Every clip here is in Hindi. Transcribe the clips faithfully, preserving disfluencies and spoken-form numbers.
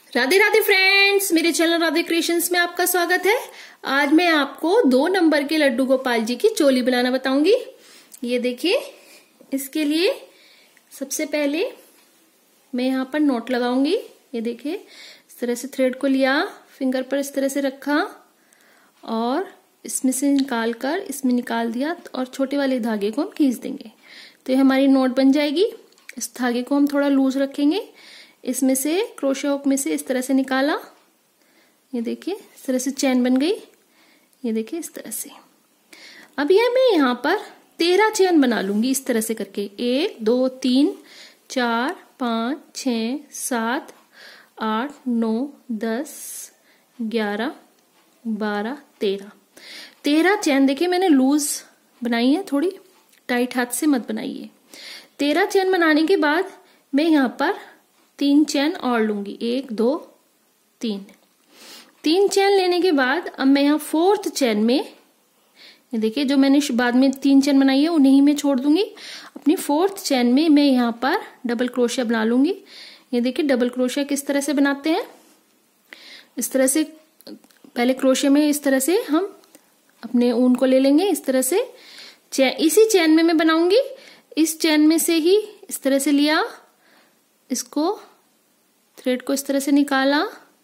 राधे राधे फ्रेंड्स, मेरे चैनल राधे क्रिएशंस में आपका स्वागत है। आज मैं आपको दो नंबर के लड्डू गोपाल जी की चोली बनाना बताऊंगी। ये देखिए, इसके लिए सबसे पहले मैं यहाँ पर नॉट लगाऊंगी। ये देखिए, इस तरह से थ्रेड को लिया, फिंगर पर इस तरह से रखा और इसमें से निकाल कर इसमें निकाल दिया और छोटे वाले धागे को हम खींच देंगे तो ये हमारी नॉट बन जाएगी। इस धागे को हम थोड़ा लूज रखेंगे, इसमें से क्रोशे हुक में से इस तरह से निकाला। ये देखिए, इस तरह से चैन बन गई। ये देखिए, इस तरह से। अब ये मैं यहाँ पर तेरह चैन बना लूंगी इस तरह से करके। एक, दो, तीन, चार, पाँच, छ, सात, आठ, नौ, दस, ग्यारह, बारह, तेरह। तेरह चैन देखिए मैंने लूज बनाई है, थोड़ी टाइट हाथ से मत बनाइए। तेरह चैन बनाने के बाद मैं यहाँ पर तीन चैन और लूंगी। एक, दो, तीन। तीन चैन लेने के बाद अब मैं यहाँ फोर्थ चैन में, ये देखिए जो मैंने बाद में तीन चैन बनाई है उन्हीं में छोड़ दूंगी। अपनी फोर्थ चैन में मैं यहाँ पर डबल क्रोशिया बना लूंगी। ये देखिए, डबल क्रोशिया किस तरह से बनाते हैं। इस तरह से पहले क्रोशिया में इस तरह से हम अपने ऊन को ले लेंगे। इस तरह से चैन, इसी चैन में मैं बनाऊंगी। इस चैन में से ही इस तरह से लिया, इसको थ्रेड को इस तरह से निकाला,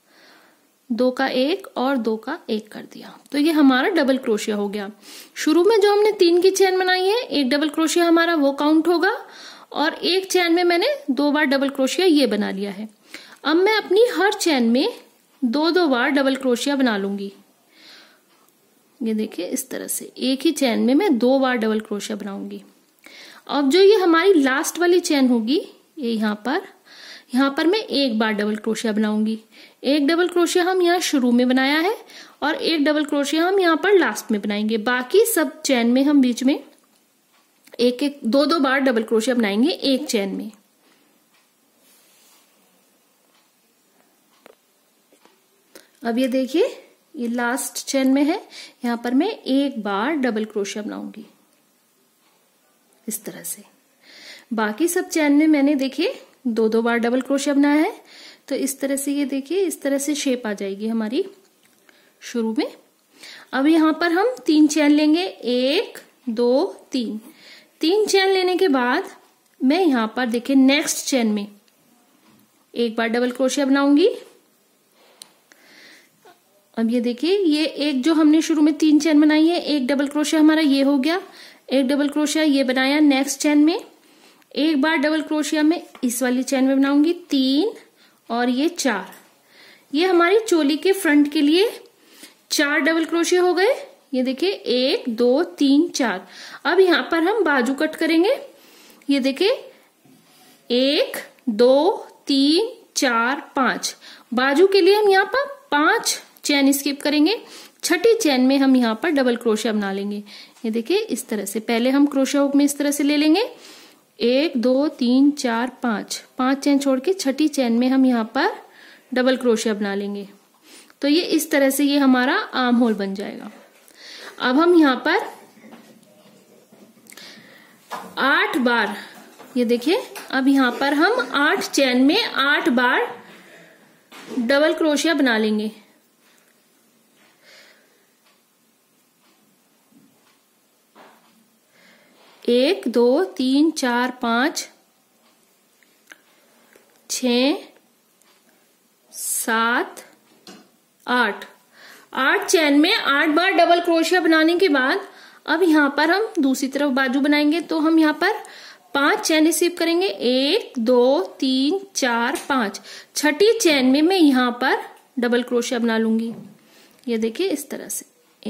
दो का एक और दो का एक कर दिया तो ये हमारा डबल क्रोशिया हो गया। शुरू में जो हमने तीन की चैन बनाई है, एक डबल क्रोशिया हमारा वो काउंट होगा और एक चैन में मैंने दो बार डबल क्रोशिया ये बना लिया है। अब मैं अपनी हर चैन में दो दो बार डबल क्रोशिया बना लूंगी। ये देखिए, इस तरह से एक ही चैन में मैं दो बार डबल क्रोशिया बनाऊंगी। अब जो ये हमारी लास्ट वाली चैन होगी, ये यहाँ पर यहाँ पर मैं एक बार डबल क्रोशिया बनाऊंगी। एक डबल क्रोशिया हम यहाँ शुरू में बनाया है और एक डबल क्रोशिया हम यहाँ पर लास्ट में बनाएंगे। बाकी सब चैन में हम बीच में एक एक दो दो बार डबल क्रोशिया बनाएंगे एक चैन में। अब ये देखिए, ये लास्ट चैन में है, यहाँ पर मैं एक बार डबल क्रोशिया बनाऊंगी इस तरह से। बाकी सब चैन में मैंने देखिए दो दो बार डबल क्रोशिया बनाया है तो इस तरह से, ये देखिए इस तरह से शेप आ जाएगी हमारी शुरू में। अब यहाँ पर हम तीन चैन लेंगे, एक, दो, तीन। तीन चैन लेने के बाद मैं यहाँ पर देखिए नेक्स्ट चैन में एक बार डबल क्रोशिया बनाऊंगी। अब ये देखिए, ये एक जो हमने शुरू में तीन चैन बनाई है, एक डबल क्रोशिया हमारा ये हो गया। एक डबल क्रोशिया ये बनाया नेक्स्ट चैन में, एक बार डबल क्रोशिया में इस वाली चैन में बनाऊंगी, तीन और ये चार। ये हमारी चोली के फ्रंट के लिए चार डबल क्रोशिया हो गए। ये देखिए, एक, दो, तीन, चार। अब यहाँ पर हम बाजू कट करेंगे। ये देखिए, एक, दो, तीन, चार, पांच। बाजू के लिए हम यहाँ पर पांच चैन स्किप करेंगे। छठी चैन में हम यहाँ पर डबल क्रोशिया बना लेंगे। ये देखिए, इस तरह से पहले हम क्रोशिया हुक में इस तरह से ले लेंगे, एक, दो, तीन, चार, पांच। पांच चैन छोड़ के छठी चैन में हम यहाँ पर डबल क्रोशिया बना लेंगे तो ये इस तरह से ये हमारा आर्म होल बन जाएगा। अब हम यहाँ पर आठ बार, ये देखिए, अब यहाँ पर हम आठ चैन में आठ बार डबल क्रोशिया बना लेंगे। एक, दो, तीन, चार, पांच, छ, सात, आठ। आठ चैन में आठ बार डबल क्रोशिया बनाने के बाद अब यहाँ पर हम दूसरी तरफ बाजू बनाएंगे तो हम यहाँ पर पांच चैन स्किप करेंगे, एक, दो, तीन, चार, पांच। छठी चैन में मैं यहाँ पर डबल क्रोशिया बना लूंगी। ये देखिए, इस तरह से।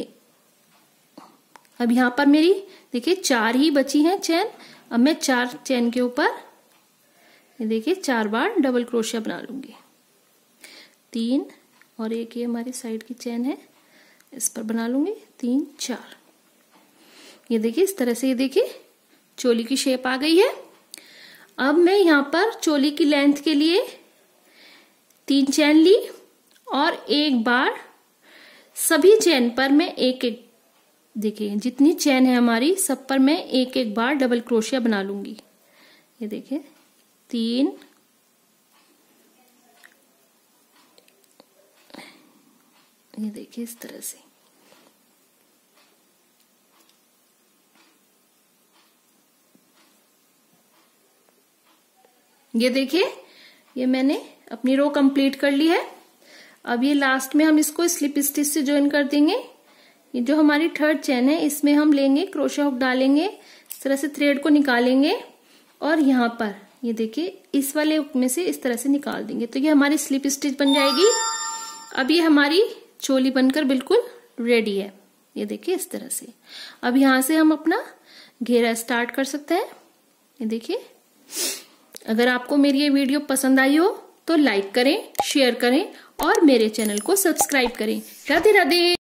अब यहाँ पर मेरी देखिए चार ही बची हैं चैन। अब मैं चार चैन के ऊपर ये देखिए चार बार डबल क्रोशिया बना लूंगी। तीन और एक ये हमारी साइड की चैन है, इस पर बना लूंगी, तीन, चार। ये देखिए, इस तरह से ये देखिए चोली की शेप आ गई है। अब मैं यहाँ पर चोली की लेंथ के लिए तीन चैन ली और एक बार सभी चैन पर मैं एक एक, देखिए जितनी चैन है हमारी सब पर मैं एक एक बार डबल क्रोशिया बना लूंगी। ये देखिए, तीन, ये देखिए इस तरह से। ये देखिए ये मैंने अपनी रो कंप्लीट कर ली है। अब ये लास्ट में हम इसको स्लिप स्टिच से ज्वाइन कर देंगे। ये जो हमारी थर्ड चेन है इसमें हम लेंगे क्रोशा हुक डालेंगे, इस तरह से थ्रेड को निकालेंगे और यहाँ पर ये देखिए इस वाले हुक में से इस तरह से निकाल देंगे, तो ये हमारी स्लिप स्टिच बन जाएगी। अब ये हमारी चोली बनकर बिल्कुल रेडी है। ये देखिए इस तरह से। अब यहाँ से हम अपना घेरा स्टार्ट कर सकते हैं। ये देखिए, अगर आपको मेरी ये वीडियो पसंद आई हो तो लाइक करें, शेयर करें और मेरे चैनल को सब्सक्राइब करें। राधे राधे।